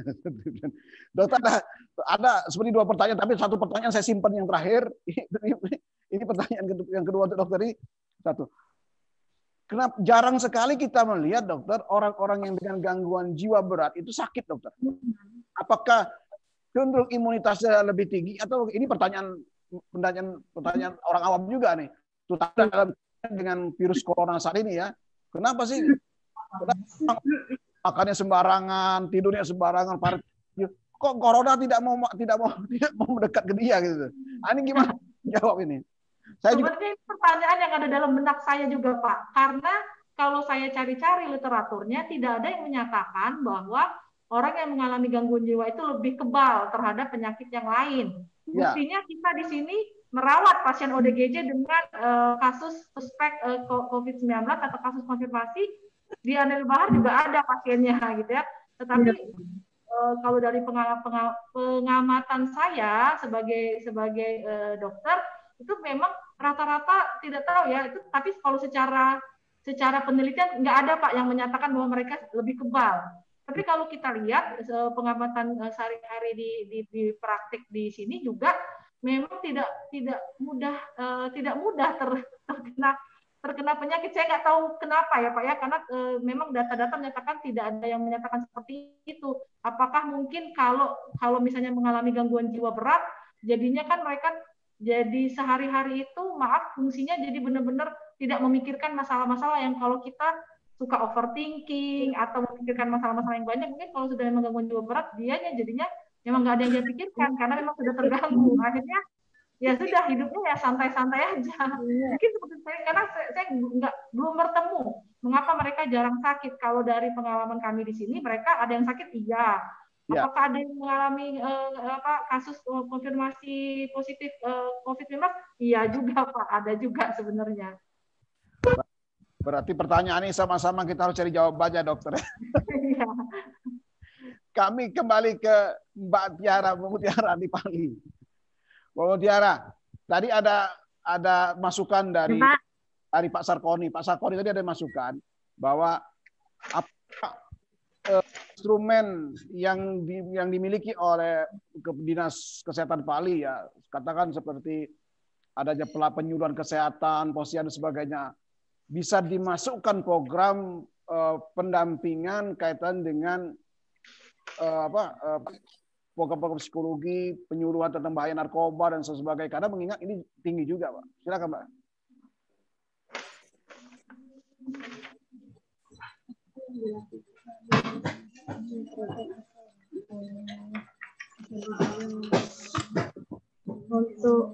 Dokter, ada, ada seperti dua pertanyaan, tapi satu pertanyaan saya simpan yang terakhir. Ini, ini pertanyaan yang kedua untuk dokter ini. Satu, kenapa jarang sekali kita melihat, dokter, orang-orang yang dengan gangguan jiwa berat itu sakit, dokter? Apakah cenderung imunitasnya lebih tinggi atau ini pertanyaan pertanyaan pertanyaan orang awam juga nih, terutama dalam dengan virus corona saat ini ya. Kenapa sih? Kenapa makannya sembarangan, tidurnya sembarangan, kok corona tidak mau tidak mau tidak mau mendekat ke dia gitu. Nah, ini gimana jawab ini? Saya juga... Sebenarnya pertanyaan yang ada dalam benak saya juga, Pak. Karena kalau saya cari-cari literaturnya tidak ada yang menyatakan bahwa orang yang mengalami gangguan jiwa itu lebih kebal terhadap penyakit yang lain. Buktinya kita di sini merawat pasien O D G J dengan uh, kasus suspek uh, COVID sembilan belas atau kasus konfirmasi di Anil Bahar juga ada pasiennya gitu ya. Tetapi uh, kalau dari pengal pengal pengamatan saya sebagai sebagai uh, dokter itu memang rata-rata tidak tahu ya itu. Tapi kalau secara secara penelitian nggak ada, Pak, yang menyatakan bahwa mereka lebih kebal. Tapi kalau kita lihat pengamatan sehari-hari di, di, di praktik di sini juga memang tidak tidak mudah uh, tidak mudah ter, terkena terkena penyakit. Saya nggak tahu kenapa ya, Pak, ya, karena uh, memang data-data menyatakan tidak ada yang menyatakan seperti itu. Apakah mungkin kalau kalau misalnya mengalami gangguan jiwa berat, jadinya kan mereka jadi sehari-hari itu maaf fungsinya jadi benar-benar tidak memikirkan masalah-masalah yang kalau kita suka overthinking atau memikirkan masalah-masalah yang banyak, mungkin kalau sudah memang gangguan jiwa berat, dianya jadinya memang nggak ada yang dia pikirkan karena memang sudah terganggu. Akhirnya ya sudah hidupnya ya santai-santai aja. Mungkin seperti saya, karena saya, saya nggak belum bertemu mengapa mereka jarang sakit. Kalau dari pengalaman kami di sini, mereka ada yang sakit, iya. Apakah ada yang mengalami uh, apa kasus uh, konfirmasi positif uh, COVID sembilan belas? Iya juga, Pak, ada juga sebenarnya. Berarti pertanyaan ini sama-sama kita harus cari jawabannya, dokter. Iya. Kami kembali ke Mbak Tiara, Mbak Tiara di Pali. Mbak Tiara, tadi ada ada masukan dari Pak. dari Pak Sarkoni. Pak Sarkoni tadi ada masukan bahwa apa eh, instrumen yang di, yang dimiliki oleh Dinas Kesehatan Pali ya, katakan seperti adanya penyuluhan kesehatan, posyandu dan sebagainya, bisa dimasukkan program uh, pendampingan kaitan dengan uh, apa uh, program-program psikologi, penyuluhan tentang bahaya narkoba dan sebagainya, karena mengingat ini tinggi juga, Pak. Silakan, Pak. Untuk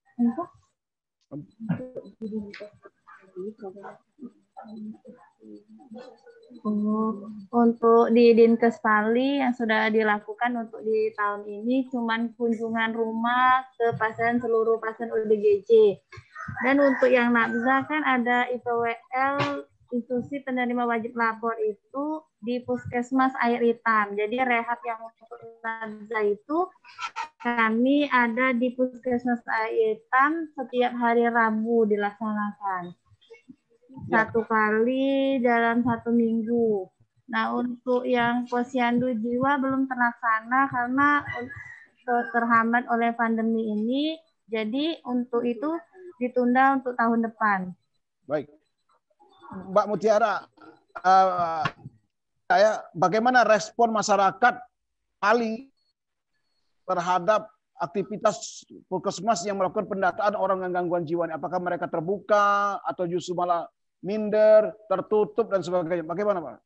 Untuk di Dinkes Pali yang sudah dilakukan untuk di tahun ini cuman kunjungan rumah ke pasien seluruh pasien O D G J. Dan untuk yang nafza kan ada I P W L institusi penerima wajib lapor itu di Puskesmas Air Hitam. Jadi rehab yang untuk jenazah itu kami ada di Puskesmas Air Hitam setiap hari Rabu dilaksanakan. Satu kali dalam satu minggu. Nah, untuk yang posyandu jiwa belum terlaksana karena terhambat oleh pandemi ini. Jadi untuk itu ditunda untuk tahun depan. Baik. Mbak Mutiara, uh, saya bagaimana respon masyarakat Pali terhadap aktivitas Puskesmas yang melakukan pendataan orang dengan gangguan jiwa ini? Apakah mereka terbuka atau justru malah minder, tertutup dan sebagainya? Bagaimana, Pak?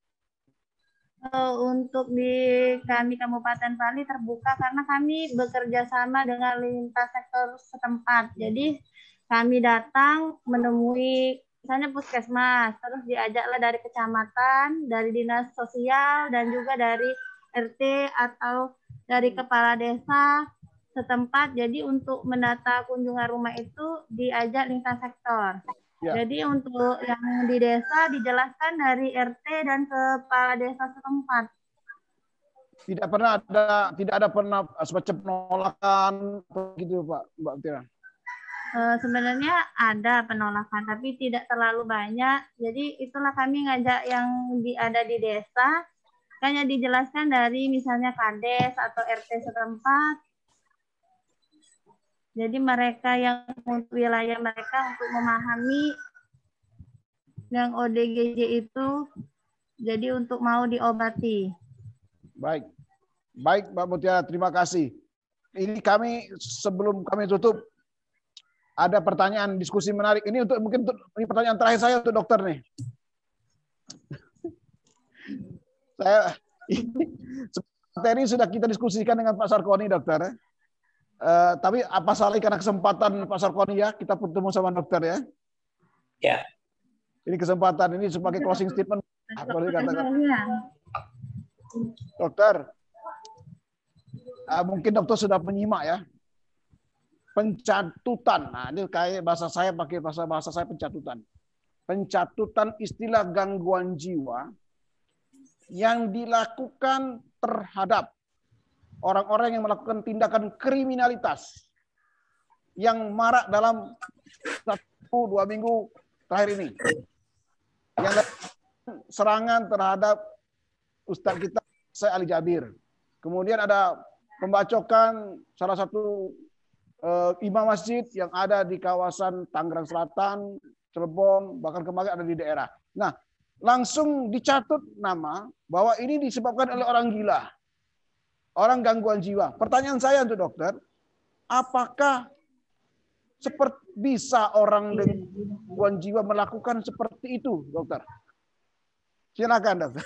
Untuk di kami Kabupaten Pali terbuka karena kami bekerja sama dengan lintas sektor setempat. Jadi kami datang menemui misalnya puskesmas, terus diajaklah dari kecamatan, dari dinas sosial, dan juga dari R T atau dari kepala desa setempat. Jadi untuk mendata kunjungan rumah itu diajak lintas sektor. Ya. Jadi untuk yang di desa dijelaskan dari R T dan kepala desa setempat. Tidak pernah ada, tidak ada pernah semacam penolakan begitu, Pak, Mbak Tira? Uh, sebenarnya ada penolakan, tapi tidak terlalu banyak. Jadi itulah kami ngajak yang di, ada di desa, hanya dijelaskan dari misalnya Kades atau R T setempat. Jadi mereka yang untuk wilayah mereka untuk memahami yang O D G J itu, jadi untuk mau diobati. Baik, baik Mbak Mutiara, terima kasih. Ini kami sebelum kami tutup, ada pertanyaan diskusi menarik. Ini untuk mungkin untuk, ini pertanyaan terakhir saya untuk dokter nih. Saya ini materi sudah kita diskusikan dengan Pak Sarkoni, dokter. Uh, tapi apa salah karena kesempatan Pak Sarkoni ya kita bertemu sama dokter ya. Ya. Ini kesempatan ini sebagai closing statement. Boleh dikatakan. Dokter, uh, mungkin dokter sudah menyimak ya. Pencatutan, nah ini kayak bahasa saya pakai bahasa bahasa saya pencatutan. Pencatutan istilah gangguan jiwa yang dilakukan terhadap orang-orang yang melakukan tindakan kriminalitas yang marak dalam satu dua minggu terakhir ini. Yang serangan terhadap Ustadz kita, saya Ali Jabir. Kemudian ada pembacokan salah satu Uh, imam masjid yang ada di kawasan Tangerang Selatan, Cirebon, bahkan kemarin ada di daerah. Nah, langsung dicatut nama bahwa ini disebabkan oleh orang gila, orang gangguan jiwa. Pertanyaan saya untuk dokter, apakah seperti bisa orang dengan gangguan jiwa melakukan seperti itu, dokter? Silakan, dokter.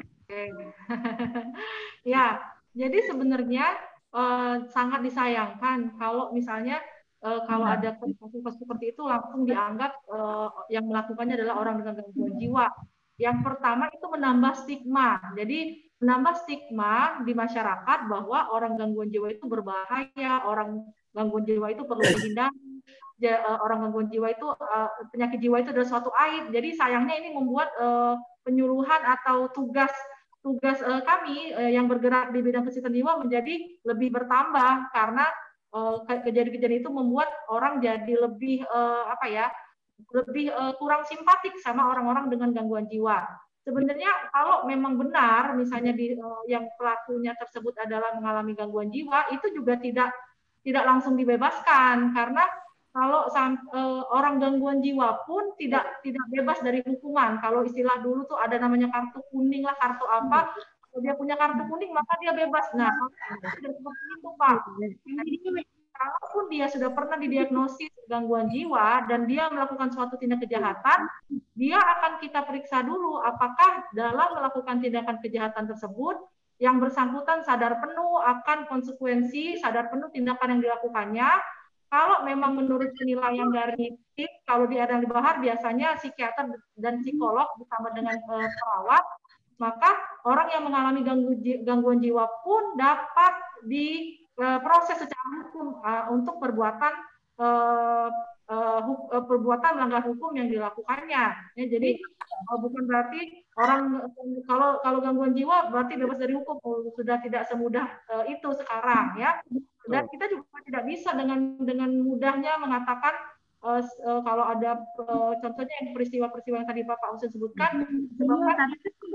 Ya, jadi sebenarnya Uh, sangat disayangkan kalau misalnya uh, kalau ada kasus seperti itu langsung dianggap uh, yang melakukannya adalah orang dengan gangguan jiwa. Yang pertama itu menambah stigma. Jadi menambah stigma di masyarakat bahwa orang gangguan jiwa itu berbahaya, orang gangguan jiwa itu perlu dihindari, ja, uh, orang gangguan jiwa itu uh, penyakit jiwa itu adalah suatu aib. Jadi sayangnya ini membuat uh, penyuluhan atau tugas tugas uh, kami uh, yang bergerak di bidang kesehatan jiwa menjadi lebih bertambah karena uh, kejadian-kejadian itu membuat orang jadi lebih uh, apa ya lebih uh, kurang simpatik sama orang-orang dengan gangguan jiwa. Sebenarnya kalau memang benar misalnya di uh, yang pelakunya tersebut adalah mengalami gangguan jiwa itu juga tidak tidak langsung dibebaskan karena kalau uh, orang gangguan jiwa pun tidak tidak bebas dari hukuman. Kalau istilah dulu tuh ada namanya kartu kuning lah, kartu apa. Kalau dia punya kartu kuning maka dia bebas. Nah, tidak seperti itu, Pak. Jadi, kalaupun dia sudah pernah didiagnosis gangguan jiwa dan dia melakukan suatu tindak kejahatan, dia akan kita periksa dulu apakah dalam melakukan tindakan kejahatan tersebut yang bersangkutan sadar penuh akan konsekuensi, sadar penuh tindakan yang dilakukannya. Kalau memang menurut penilaian dari tim, kalau di Adang Bahar biasanya psikiater dan psikolog bersama dengan uh, perawat, maka orang yang mengalami ganggu, gangguan jiwa pun dapat diproses uh, secara hukum uh, untuk perbuatan uh, uh, uh, perbuatan melanggar hukum yang dilakukannya. Ya, jadi uh, bukan berarti orang kalau kalau gangguan jiwa berarti bebas dari hukum. Oh, sudah tidak semudah uh, itu sekarang ya. Dan kita juga tidak bisa dengan dengan mudahnya mengatakan uh, uh, kalau ada uh, contohnya yang peristiwa-peristiwa yang tadi Bapak Husin sebutkan, sebabkan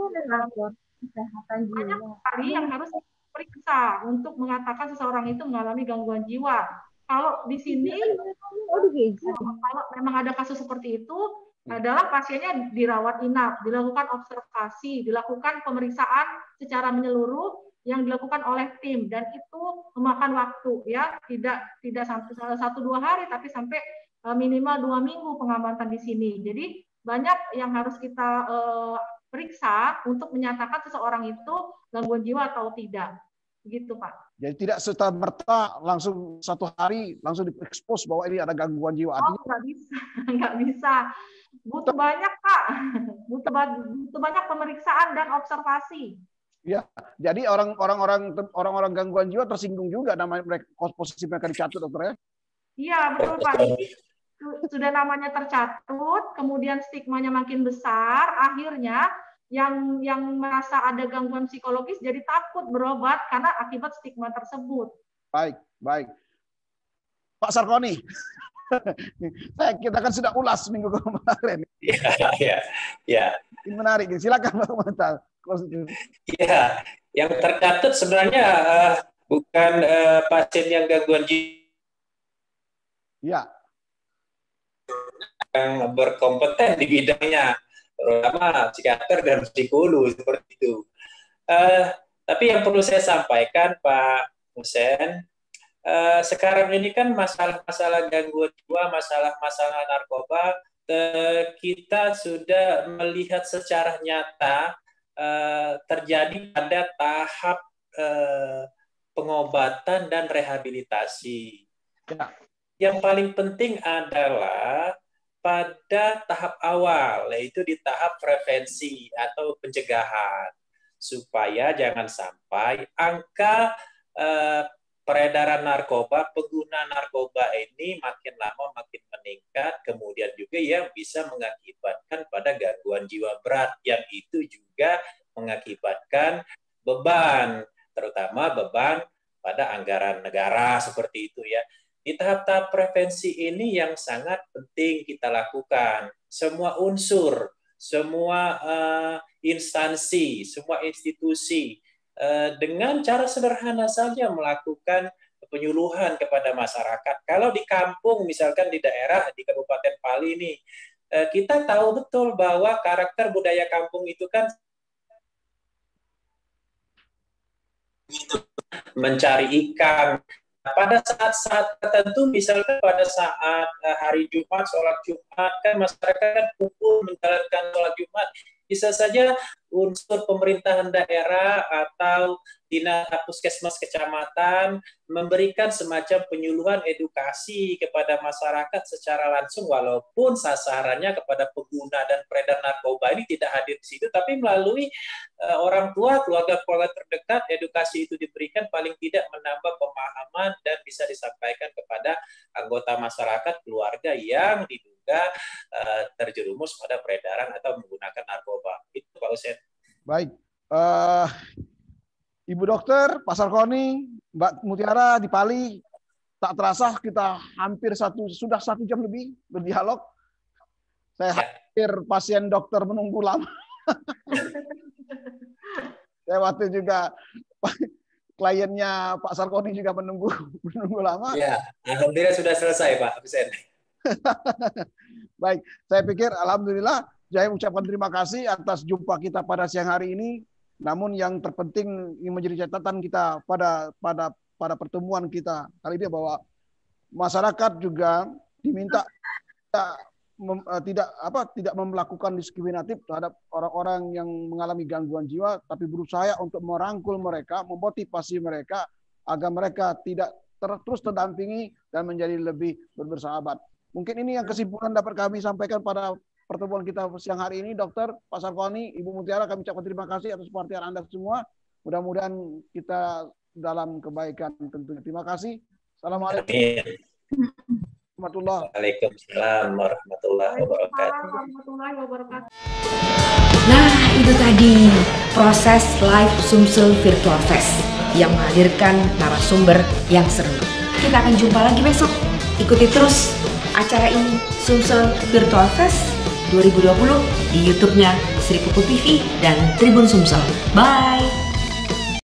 banyak sekali yang harus periksa untuk mengatakan seseorang itu mengalami gangguan jiwa. Kalau di sini, kalau memang ada kasus seperti itu, adalah pasiennya dirawat inap, dilakukan observasi, dilakukan pemeriksaan secara menyeluruh yang dilakukan oleh tim, dan itu memakan waktu, ya, tidak tidak sampai satu dua hari, tapi sampai minimal dua minggu pengamatan di sini. Jadi banyak yang harus kita uh, periksa untuk menyatakan seseorang itu gangguan jiwa atau tidak, begitu Pak. Jadi tidak serta-merta langsung satu hari langsung diekspos bahwa ini ada gangguan jiwa. Oh, nggak bisa, nggak bisa. Butuh banyak Pak, butuh, butuh banyak pemeriksaan dan observasi. Ya, jadi orang-orang orang-orang gangguan jiwa tersinggung juga namanya mereka, posisi mereka dicatat, dokter ya? Iya, betul Pak. Sudah namanya tercatut, kemudian stigmanya makin besar, akhirnya yang yang merasa ada gangguan psikologis jadi takut berobat karena akibat stigma tersebut. Baik, baik. Pak Sarkoni, kita kan sudah ulas minggu kemarin. Iya, iya, iya. Ini menarik, silakan Pak Komentar. Iya, yang tercatat sebenarnya uh, bukan uh, pasien yang gangguan jiwa. Ya. Yang berkompeten di bidangnya, terutama psikiater dan psikolog seperti itu. Uh, tapi yang perlu saya sampaikan Pak Husin, uh, sekarang ini kan masalah-masalah gangguan jiwa, masalah-masalah narkoba, uh, kita sudah melihat secara nyata Uh, terjadi pada tahap uh, pengobatan dan rehabilitasi. Ya. Yang paling penting adalah pada tahap awal, yaitu di tahap prevensi atau pencegahan, supaya jangan sampai angka uh, peredaran narkoba, pengguna narkoba ini makin lama makin meningkat, kemudian juga yang bisa mengakibatkan pada gangguan jiwa berat, yang itu juga mengakibatkan beban, terutama beban pada anggaran negara seperti itu ya. Di tahap-tahap prevensi ini yang sangat penting kita lakukan. Semua unsur, semua uh, instansi, semua institusi, dengan cara sederhana saja melakukan penyuluhan kepada masyarakat. Kalau di kampung, misalkan di daerah, di Kabupaten Pali ini, kita tahu betul bahwa karakter budaya kampung itu kan mencari ikan. Pada saat-saat tertentu, misalkan pada saat hari Jumat, sholat Jumat, kan masyarakat kan kumpul menjalankan sholat Jumat. Bisa saja unsur pemerintahan daerah atau dinas puskesmas kecamatan memberikan semacam penyuluhan edukasi kepada masyarakat secara langsung, walaupun sasarannya kepada pengguna dan peredar narkoba ini tidak hadir di situ, tapi melalui uh, orang tua, keluarga-keluarga terdekat, edukasi itu diberikan, paling tidak menambah pemahaman dan bisa disampaikan kepada anggota masyarakat, keluarga yang diduga uh, terjerumus pada peredaran atau menggunakan narkoba. Itu Pak Husin. Baik. Uh... Ibu Dokter, Pak Sarkoni, Mbak Mutiara di Pali, tak terasa kita hampir satu sudah satu jam lebih berdialog. Saya hampir pasien dokter menunggu lama. Saya waktu juga kliennya Pak Sarkoni juga menunggu menunggu lama. Ya, alhamdulillah sudah selesai Pak Husin. Baik, saya pikir alhamdulillah saya ucapkan terima kasih atas jumpa kita pada siang hari ini. Namun yang terpenting yang menjadi catatan kita pada pada pada pertemuan kita kali ini bahwa masyarakat juga diminta tidak mem, tidak apa tidak melakukan diskriminatif terhadap orang-orang yang mengalami gangguan jiwa, tapi berusaha untuk merangkul mereka, memotivasi mereka agar mereka tidak ter, terus terdampingi dan menjadi lebih bersahabat. Mungkin ini yang kesimpulan dapat kami sampaikan pada pertemuan kita siang hari ini. Dokter, Pak Sarkoni, Ibu Mutiara, kami ucapkan terima kasih atas perhatian Anda semua. Mudah-mudahan kita dalam kebaikan tentunya. Terima kasih. Assalamualaikum. Waalaikumsalam warahmatullahi wabarakatuh. warahmatullahi wabarakatuh. Nah, itu tadi proses live Sumsel Virtual Fest yang menghadirkan narasumber yang seru. Kita akan jumpa lagi besok. Ikuti terus acara ini, Sumsel Virtual Fest dua ribu dua puluh di YouTube-nya Sri Pupu T V dan Tribun Sumsel. Bye!